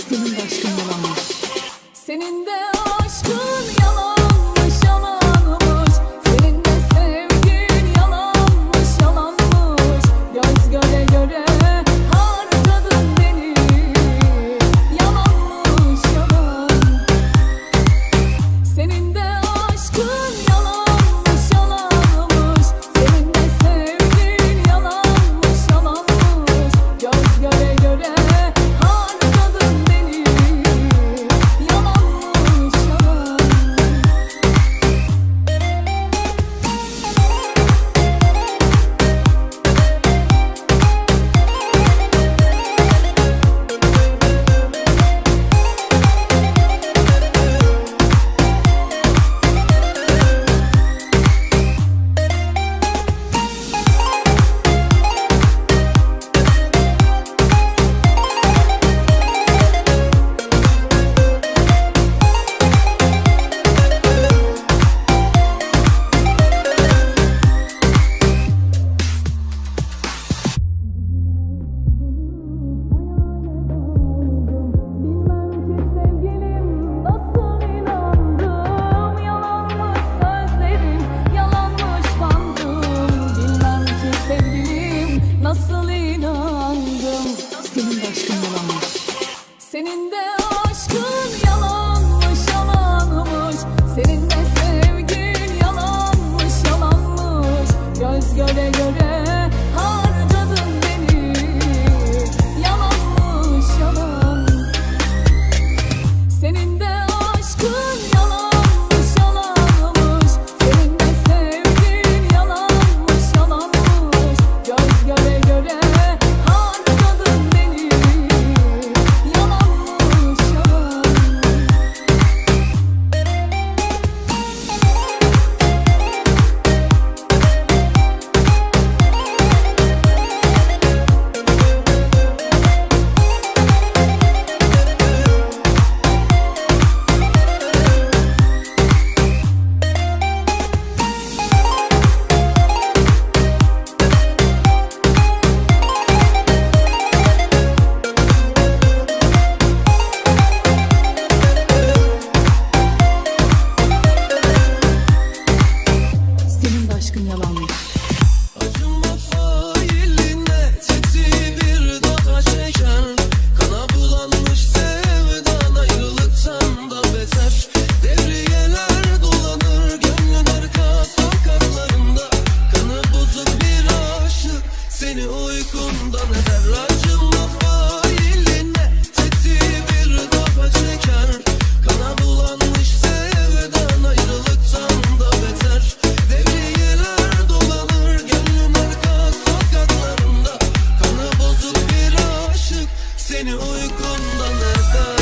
Senin de aşkın yalanmış. Senin de aşkın yalanmış, yalanmış. Senin de sevgin yalanmış, yalanmış. Göz göre göre harcadın beni. Yalanmış, yalan. Senin de aşkın yalanmış, yalanmış. Senin de sevgin yalanmış, yalanmış. Göz göre göre harcadın beni. Yalanmış, yalan. Bilmem ki sevgilim nasıl inandım. Senin de aşkın yalanmış. Senin de aşkın yalanmış, yalanmış. Senin de sevgin yalanmış, yalanmış. Göz göre göre harcadın beni. Yalanmış, yalan. Senin de aşkın yalanmış, yalanmış. Senin de sevgin yalanmış, yalanmış. Göz göre göre harcadın beni. Yalanmış, yalan. Senin de aşkın yalanmış. Acıma failine tetiği bir daha çeker. Kana bulanmış sevdan ayrılıktan da beter. Devriyeler dolanır gönlün arka sokaklarında. Kanı bozuk bir aşık seni uykundan eder. Acıma failine tetiği bir daha çeker. Kana bulanmış sevdan ayrılıktan da beter. Devriyeler dolanır gönlün arka sokaklarında. Kanı bozuk bir aşık seni uykundan eder.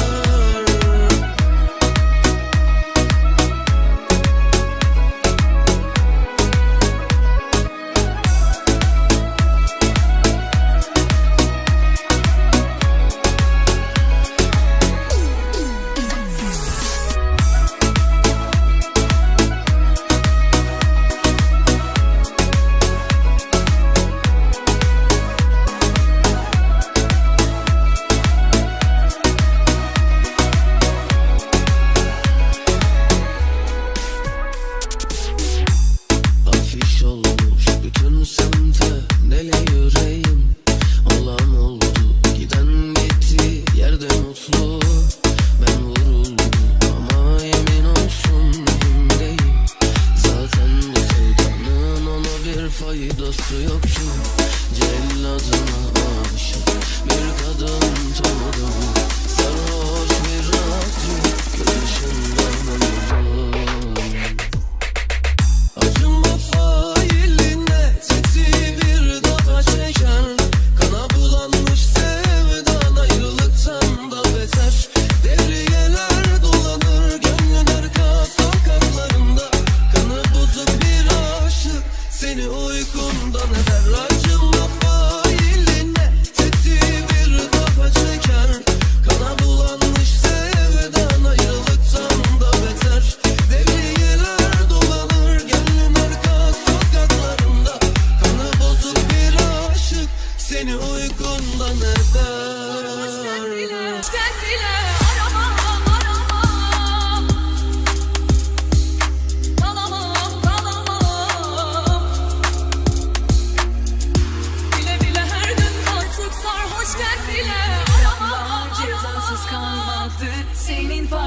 Afiş olmuş bütün semte deli yüreğim. Olan oldu giden gitti yerde mutlu. Ben vuruldum ama yemin olsun mühim. Zaten bu sevdanın ona bir faydası yoktu. Celladına aşık bir kadın tanıdım. Sarhoş bir razı gülüşünden anladım. Acıma failine tetiği bir daha çeker. Kana bulanmış sevdan ayrılıktan da beter.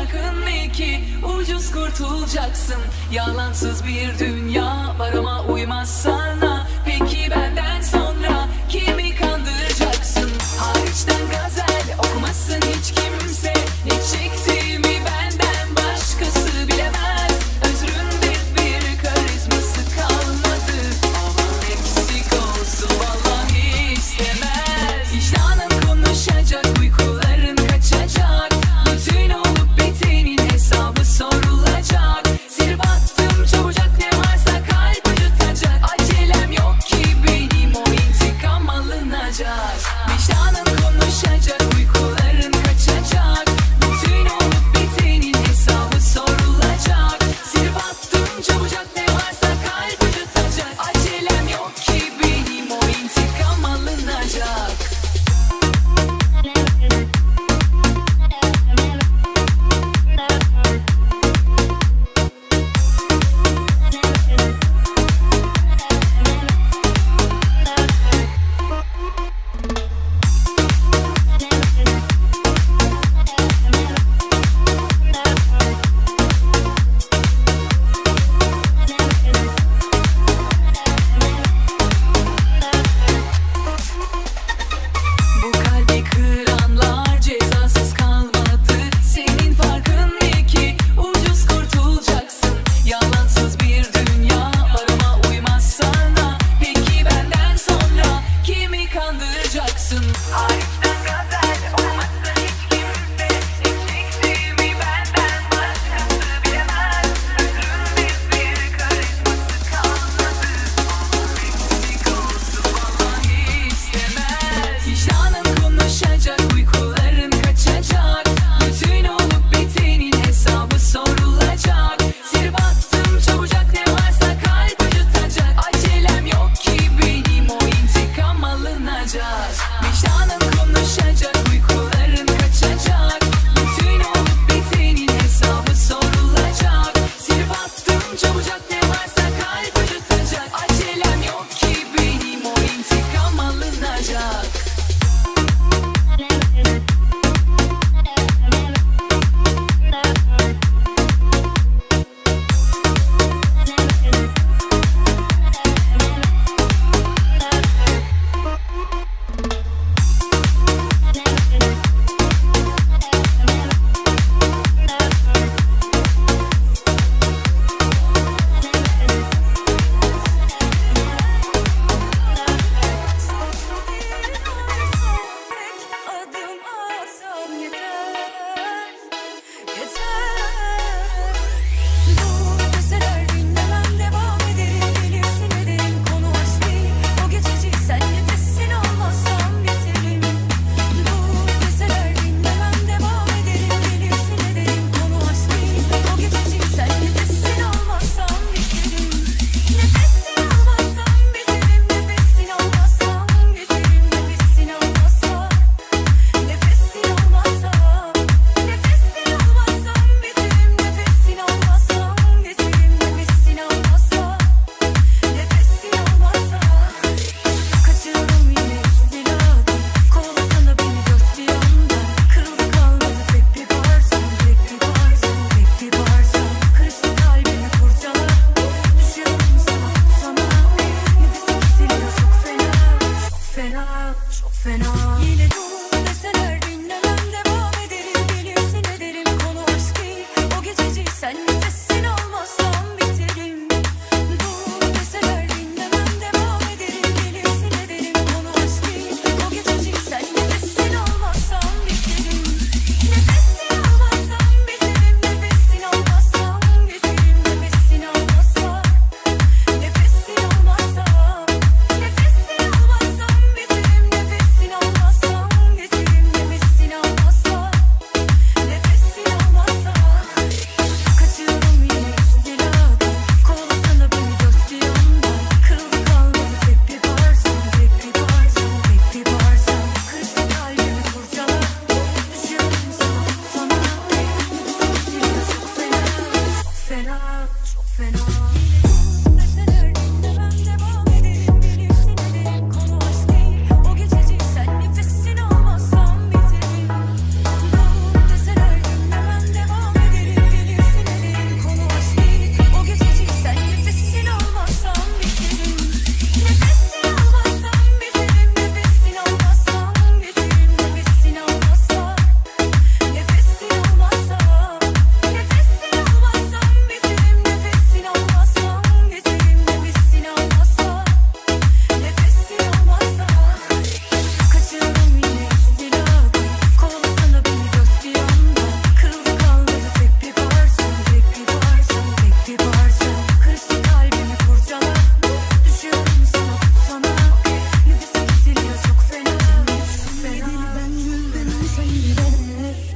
yakın mı ki ucuz kurtulacaksın? Yalansız bir dünya var ama uymaz sana. Peki benden sonra kimi kandıracaksın? Hariçten gazel okumasın hiç kimse. Ne çektiğimi benden başkası bilemez. Özründe bir karizması kalmadı. Aman eksik olsun vallahi istemez. Vicdanın konuşacak, uykuların kaçacak. Bütün olup bitenin hesabı sorulacak. Sir battım çabucak, ne varsa kalp acıtacak. Acelem yok.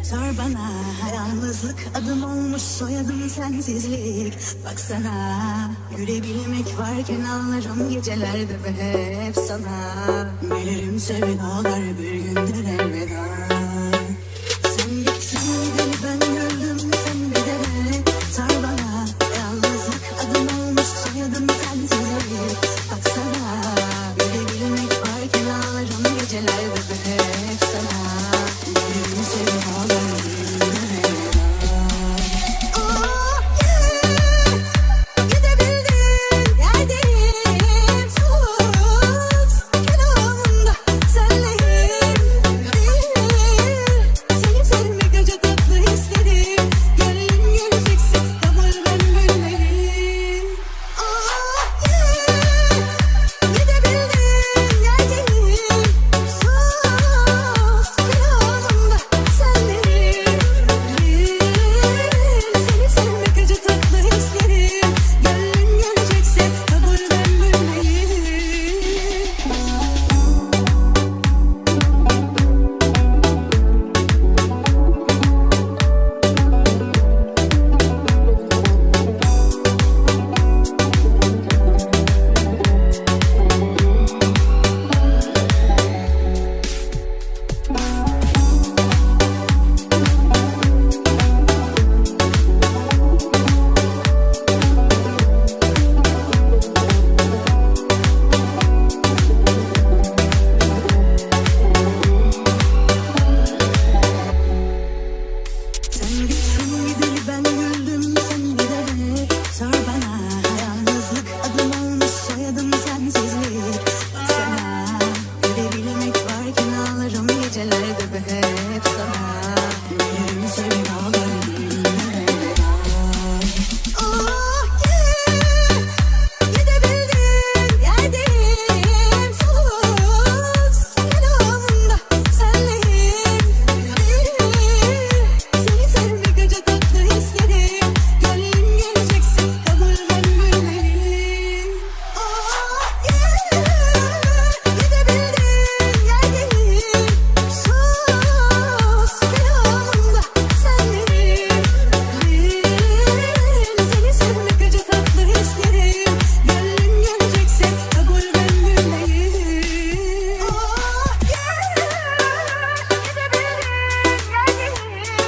Sor bana, yalnızlık adım olmuş, soyadım sensizlik. Baksana, görebilmek varken ağlarım gecelerde ve hep sana. Bilirim sevdalar bir gündür elveda. Sen gitsin gideri ben gördüm, sen bir de sor bana, yalnızlık adım olmuş, soyadım sensizlik. Baksana, görebilmek varken ağlarım gecelerde ve hep sana. Bilirim sevdalar bir gündür elveda. Oh yeah, gidebildiğin yerdeyim. Sus, kelamında senleyim. Seni sevmek acı tatlı hislerim. Gönlüm geleceksin, kabul ben bilmeliyim. Oh yeah, gidebildiğin yerdeyim. Sus, kelamında senleyim. Seni sevmek acı tatlı hislerim. Gönlüm geleceksin, kabul ben bilmeliyim. Sen gitsin gideri ben güldüm, sen bir de sor bana, yalnızlık adım olmuş, soyadım sensizlik. Baksana, görebilmek varken ağlarım gecelerde ve hep sana. Bilirim sevdalar bir gündür elveda. Oh yeah, gidebildiğin yerdeyim. Sus, kelamında senleyim. Seni sevmek acı tatlı hislerim. Gönlüm geleceksin, kabul ben bilmeliyim. Oh yeah, gidebildiğin yerdeyim. Sus, kelamında senleyim. Seni sevmek acı tatlı hislerim. Gönlüm geleceksin, kabul ben bilmeliyim. Oh yeah, gidebildiğin yerdeyim.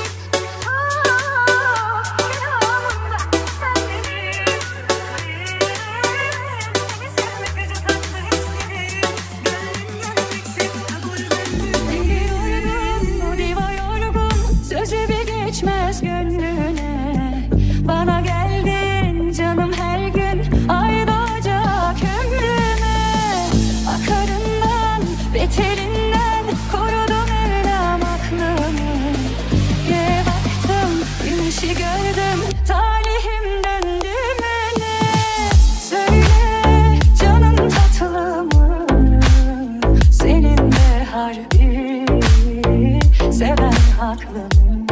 Diva yorgun, sözü bir geçmez gönlüne. Bana geldin canım her gün, ay doğacak ömrüme. Akarından, beterinden korudum Mevlam aklımı. Göğe baktım, güneşi gördüm, talihim döndü müne. Söyle canım tatlı mı, senin de harbi seven haklı mı?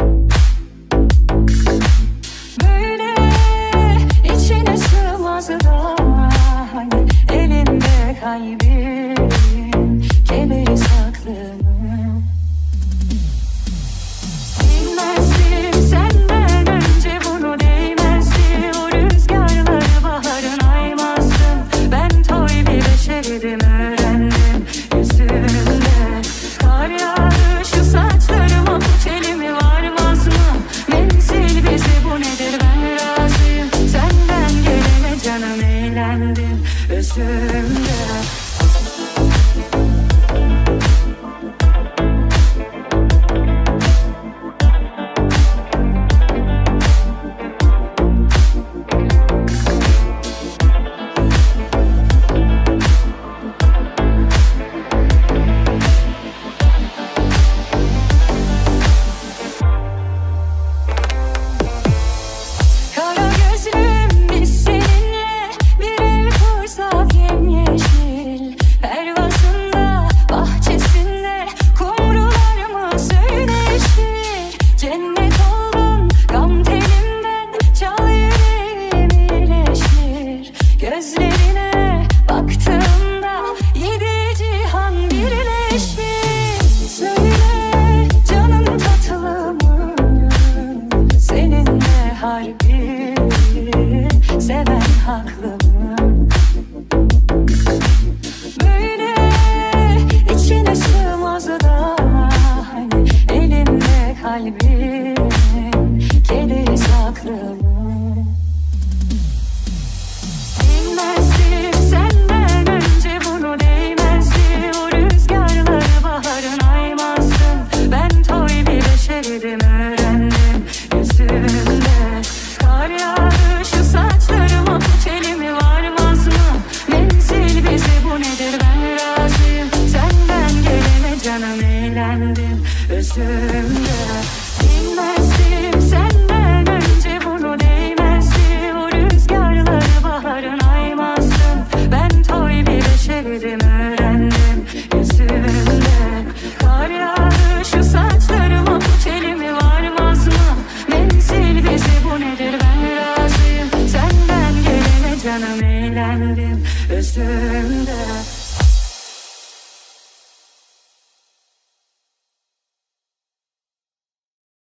Böyle içine sığmaz da elinde kalbim kemeri saklı mı? Bilmezdim senden önce bunu, değmezdi o rüzgarları, baharın aymazdım. Ben toy bir beşerdim, öğrendim yüzümde kar yağdı, şu saçlarıma bu telimi var mı? kalbim kederi saklı. Bilmezdim senden önce bunu değmezdi. O rüzgarları baharın aymazdım. Ben toy bir beşerdim öğrendim. Yüzümde kar yağdı şu saçlarıma tut elimi varmaz mı? Menzil bizi bu nedir ben razıyım. Senden gelene canım eğlendim özümde. Bilmezdim senden önce bunu değmezdi. O rüzgarları baharın aymazdım. Ben toy bir beşerdim öğrendim. Yüzümde kar yağdı şu saçlarıma tut elimi varmaz mı? Menzil bizi bu nedir ben razıyım. Senden gelene canım eğlendim özümde.